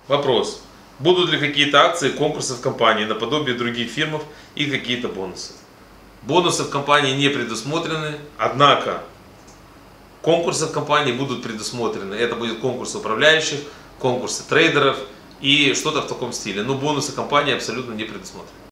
Вопрос. Будут ли какие-то акции, конкурсы в компании наподобие других фирм и какие-то бонусы? Бонусы в компании не предусмотрены, однако конкурсы в компании будут предусмотрены. Это будет конкурс управляющих, конкурсы трейдеров и что-то в таком стиле. Но бонусы компании абсолютно не предусмотрены.